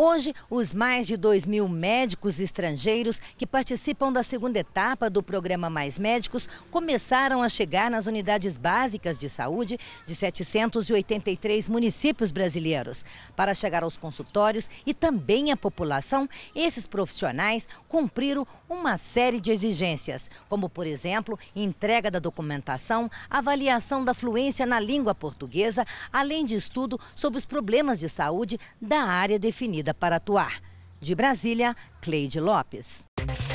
Hoje, os mais de 2.000 médicos estrangeiros que participam da segunda etapa do programa Mais Médicos começaram a chegar nas unidades básicas de saúde de 783 municípios brasileiros. Para chegar aos consultórios e também à população, esses profissionais cumpriram uma série de exigências, como, por exemplo, entrega da documentação, avaliação da fluência na língua portuguesa, além de estudo sobre os problemas de saúde da área definida para atuar. De Brasília, Cleide Lopes.